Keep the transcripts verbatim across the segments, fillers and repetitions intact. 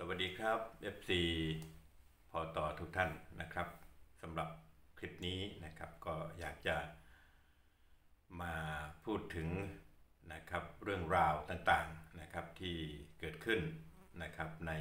วัสดีครับ เอฟ ซี พอต่อทุกท่านนะครับสำหรับคลิปนี้นะครับก็อยากจะมาพูดถึงนะครับเรื่องราวต่างๆนะครับที่เกิดขึ้นนะครับใน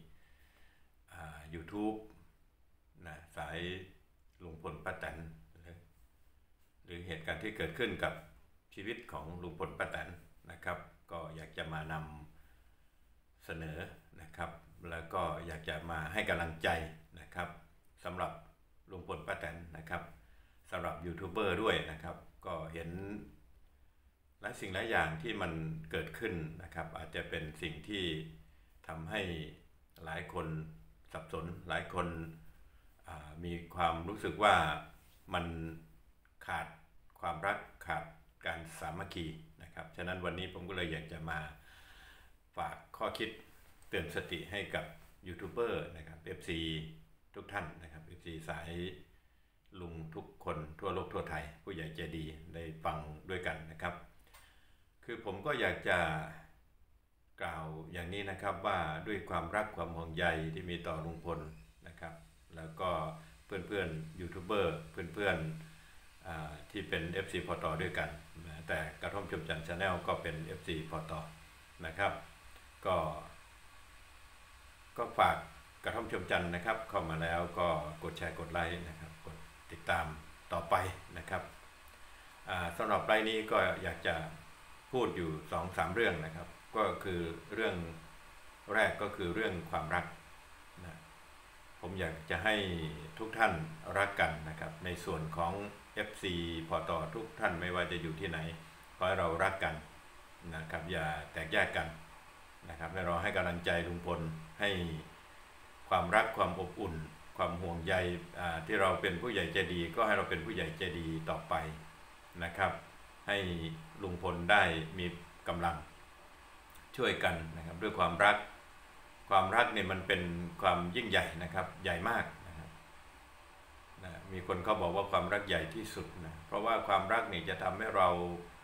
YouTube นะสายลุงพลป้าแตนหรือเหตุการณ์ที่เกิดขึ้นกับชีวิตของลุงพลป้าแตนนะครับก็อยากจะมานำเสนอนะครับแล้วก็อยากจะมาให้กำลังใจนะครับสำหรับลุงพลป้าแตนนะครับสำหรับยูทูบเบอร์ด้วยนะครับก็เห็นหลายสิ่งหลายอย่างที่มันเกิดขึ้นนะครับอาจจะเป็นสิ่งที่ทำให้หลายคนสับสนหลายคนมีความรู้สึกว่ามันขาดความรักขาดการสามัคคีนะครับฉะนั้นวันนี้ผมก็เลยอยากจะมาฝากข้อคิดเตือนสติให้กับยูทูบเบอร์นะครับ เอฟ ซี ทุกท่านนะครับ เอฟ ซี สายลุงทุกคนทั่วโลกทั่วไทยผู้ใหญ่ใจดีได้ฟังด้วยกันนะครับคือผมก็อยากจะกล่าวอย่างนี้นะครับว่าด้วยความรักความห่วงใยที่มีต่อลุงพลนะครับแล้วก็เพื่อนๆยูทูบเบอร์เพื่อนๆที่เป็น เอฟ ซี พอต่อด้วยกันแต่กระท่อมชมจันทร์ Channel ก็เป็น เอฟ ซี พอต่อนะครับก็ก็ฝากกระท่อมชมจันทร์นะครับเข้ามาแล้วก็กดแชร์กดไลค์นะครับกดติดตามต่อไปนะครับสำหรับไลน์นี้ก็อยากจะพูดอยู่ สองสาม เรื่องนะครับก็คือเรื่องแรกก็คือเรื่องความรักนะผมอยากจะให้ทุกท่านรักกันนะครับในส่วนของ เอฟ ซี พอต่อทุกท่านไม่ว่าจะอยู่ที่ไหนขอให้เรารักกันนะครับอย่าแตกแยกกันนะครับให้เราให้กำลังใจลุงพลให้ความรักความอบอุ่นความห่วงใยที่เราเป็นผู้ใหญ่ใจดีก็ให้เราเป็นผู้ใหญ่ใจดีต่อไปนะครับให้ลุงพลได้มีกำลังช่วยกันนะครับด้วยความรักความรักเนี่ยมันเป็นความยิ่งใหญ่นะครับใหญ่มากนะครับนะมีคนเขาบอกว่าความรักใหญ่ที่สุดนะเพราะว่าความรักนี่จะทำให้เรา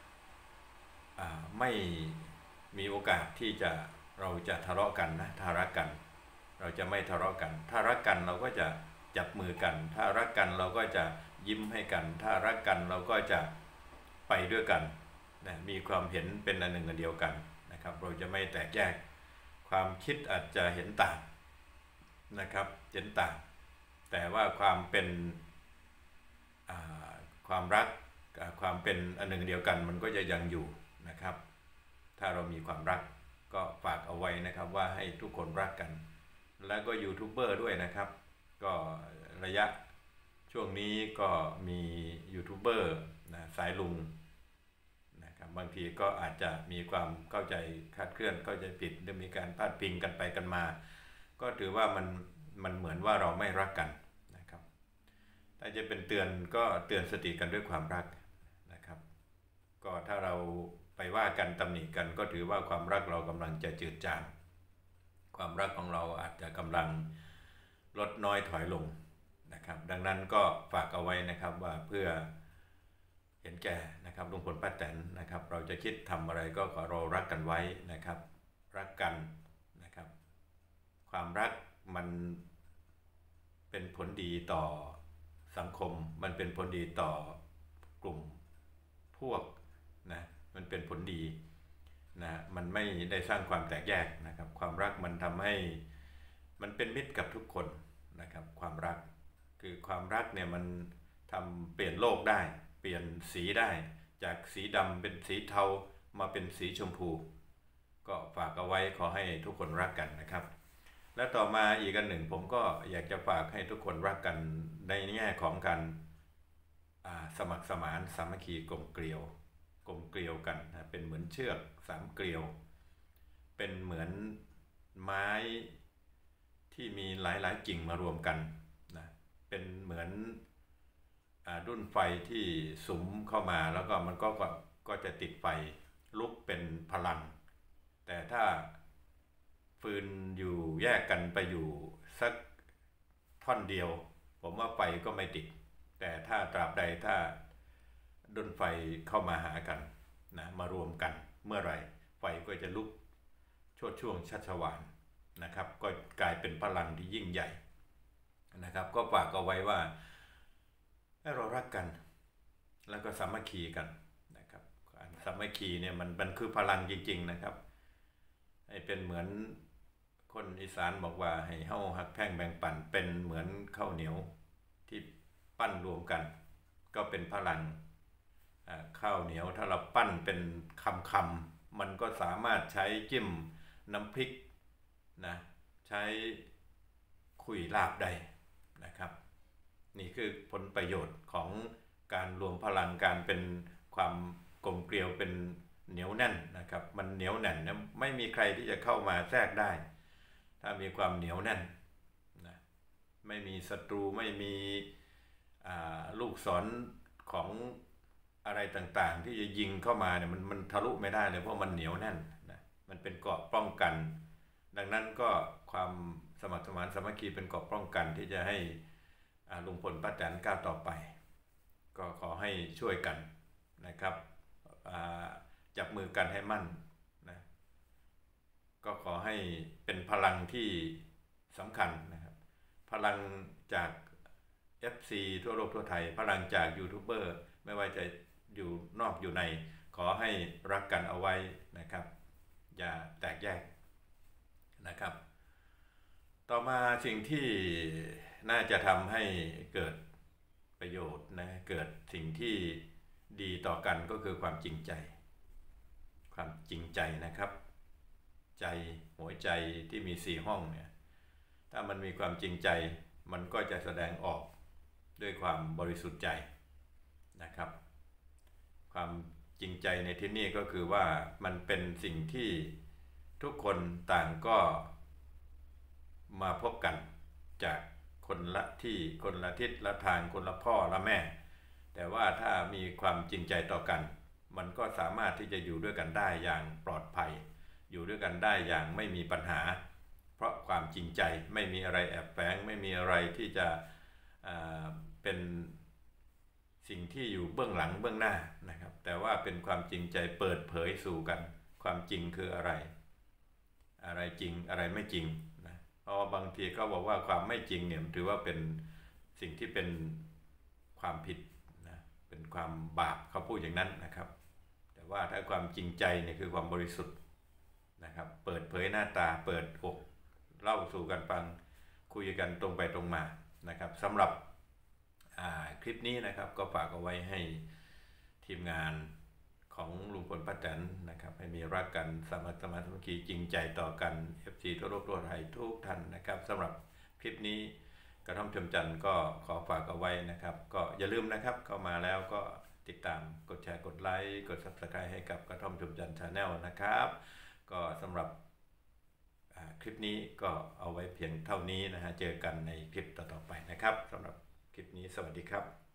ไม่มีโอกาสที่จะเราจะทะเลาะกันนะถ้ารักกันเราจะไม่ทะเลาะกันถ้ารักกันเราก็จะจับมือกันถ้ารักกันเราก็จะยิ้มให้กันถ้ารักกันเราก็จะไปด้วยกันนะมีความเห็นเป็นอันหนึ่งอันเดียวกันนะครับเราจะไม่แตกแยกความคิดอาจจะเห็นต่างนะครับเห็นต่างแต่ว่าความเป็นความรักความเป็นอันหนึ่งเดียวกันมันก็จะยังอยู่นะครับถ้าเรามีความรักก็ฝากเอาไว้นะครับว่าให้ทุกคนรักกันแล้วก็ยูทูบเบอร์ด้วยนะครับก็ระยะช่วงนี้ก็มียูทูบเบอร์นะสายลุงนะครับบางทีก็อาจจะมีความเข้าใจคลาดเคลื่อนเข้าใจผิดหรือมีการพาดพิงกันไปกันมาก็ถือว่ามันมันเหมือนว่าเราไม่รักกันนะครับถ้าจะเป็นเตือนก็เตือนสติกันด้วยความรักนะครับก็ถ้าเราไปว่ากันตำหนิกันก็ถือว่าความรักเรากำลังจะจืดจางความรักของเราอาจจะกำลังลดน้อยถอยลงนะครับดังนั้นก็ฝากเอาไว้นะครับว่าเพื่อเห็นแก่นะครับลุงพลป้าแตนนะครับเราจะคิดทำอะไรก็ขอเรารักกันไว้นะครับรักกันนะครับความรักมันเป็นผลดีต่อสังคมมันเป็นผลดีต่อกลุ่มพวกนะมันเป็นผลดีนะมันไม่ได้สร้างความแตกแยกนะครับความรักมันทำให้มันเป็นมิตรกับทุกคนนะครับความรักคือความรักเนี่ยมันทำเปลี่ยนโลกได้เปลี่ยนสีได้จากสีดำเป็นสีเทามาเป็นสีชมพูก็ฝากเอาไว้ขอให้ทุกคนรักกันนะครับและต่อมาอีกอันหนึ่งผมก็อยากจะฝากให้ทุกคนรักกันในแง่ของการสมัครสมานสามัคคีกลมเกลียวกลมเกลียวกันนะเป็นเหมือนเชือกสามเกลียวเป็นเหมือนไม้ที่มีหลายๆกิ่งมารวมกันนะเป็นเหมือนรุ่นไฟที่สุมเข้ามาแล้วก็มันก็ก็จะติดไฟลุกเป็นพลังแต่ถ้าฟืนอยู่แยกกันไปอยู่สักท่อนเดียวผมว่าไฟก็ไม่ติดแต่ถ้าตราบใดถ้าดวงไฟเข้ามาหากันนะมารวมกันเมื่อไหร่ไฟก็จะลุกโชติช่วงชัชวาลนะครับก็กลายเป็นพลังที่ยิ่งใหญ่นะครับก็ฝากเอาไว้ว่าให้เรารักกันแล้วก็สามัคคีกันนะครับสามัคคีเนี่ยมันมันคือพลังจริงๆนะครับให้เป็นเหมือนคนอีสานบอกว่าให้เฮาหักแพ่งแบ่งปันเป็นเหมือนข้าวเหนียวที่ปั้นรวมกันก็เป็นพลังข้าวเหนียวถ้าเราปั้นเป็นคำๆมันก็สามารถใช้จิ้มน้ำพริกนะใช้คุยลาบได้นะครับนี่คือผลประโยชน์ของการรวมพลังการเป็นความกลมเกลียวเป็นเหนียวแน่นนะครับมันเหนียวแน่นนะไม่มีใครที่จะเข้ามาแทรกได้ถ้ามีความเหนียวแน่นนะไม่มีศัตรูไม่มีลูกศรของอะไรต่างๆที่จะยิงเข้ามาเนี่ยมันมันทะลุไม่ได้เลยเพราะมันเหนียวแน่นนะมันเป็นเกราะป้องกันดังนั้นก็ความสมัครสมานสามัคคีเป็นเกราะป้องกันที่จะให้ลุงพลป้าแตนก้าวต่อไปก็ขอให้ช่วยกันนะครับจับมือกันให้มั่นนะก็ขอให้เป็นพลังที่สำคัญนะครับพลังจาก เอฟ ซี ทั่วโลกทั่วไทยพลังจากยูทูบเบอร์ไม่ว่าจะอยู่นอกอยู่ในขอให้รักกันเอาไว้นะครับอย่าแตกแยกนะครับต่อมาสิ่งที่น่าจะทำให้เกิดประโยชน์นะเกิดสิ่งที่ดีต่อกันก็คือความจริงใจความจริงใจนะครับใจหัวใจที่มีสี่ห้องเนี่ยถ้ามันมีความจริงใจมันก็จะแสดงออกด้วยความบริสุทธิ์ใจนะครับความจริงใจในที่นี้ก็คือว่ามันเป็นสิ่งที่ทุกคนต่างก็มาพบกันจากคนละที่คนละทิศละทางคนละพ่อละแม่แต่ว่าถ้ามีความจริงใจต่อกันมันก็สามารถที่จะอยู่ด้วยกันได้อย่างปลอดภัยอยู่ด้วยกันได้อย่างไม่มีปัญหาเพราะความจริงใจไม่มีอะไรแอบแฝงไม่มีอะไรที่จะเป็นสิ่งที่อยู่เบื้องหลังเบื้องหน้านะครับแต่ว่าเป็นความจริงใจเปิดเผยสู่กันความจริงคืออะไรอะไรจริงอะไรไม่จริงนะเพราะบางทีเขาบอกว่าความไม่จริงเนี่ยถือว่าเป็นสิ่งที่เป็นความผิดนะเป็นความบาปเขาพูดอย่างนั้นนะครับแต่ว่าถ้าความจริงใจเนี่ยคือความบริสุทธิ์นะครับเปิดเผยหน้าตาเปิดอกเล่าสู่กันฟังคุยกันตรงไปตรงมานะครับสำหรับคลิปนี้นะครับก็ฝากเอาไว้ให้ทีมงานของลุงพลป้าแตนนะครับให้มีรักกันสามัคคีสามัคคีจริงใจต่อกัน เอฟ ซี ทั่วโลกทั่วไทยทุกท่านนะครับสำหรับคลิปนี้กระท่อมชมจันทร์ก็ขอฝากเอาไว้นะครับก็อย่าลืมนะครับเข้ามาแล้วก็ติดตามกดแชร์กดไลค์กด ซับสไครบ์ ให้กับกระท่อมชมจันทร์ Channel นะครับก็สำหรับคลิปนี้ก็เอาไว้เพียงเท่านี้นะฮะเจอกันในคลิปต่อๆไปนะครับสำหรับคลิปนี้สวัสดีครับ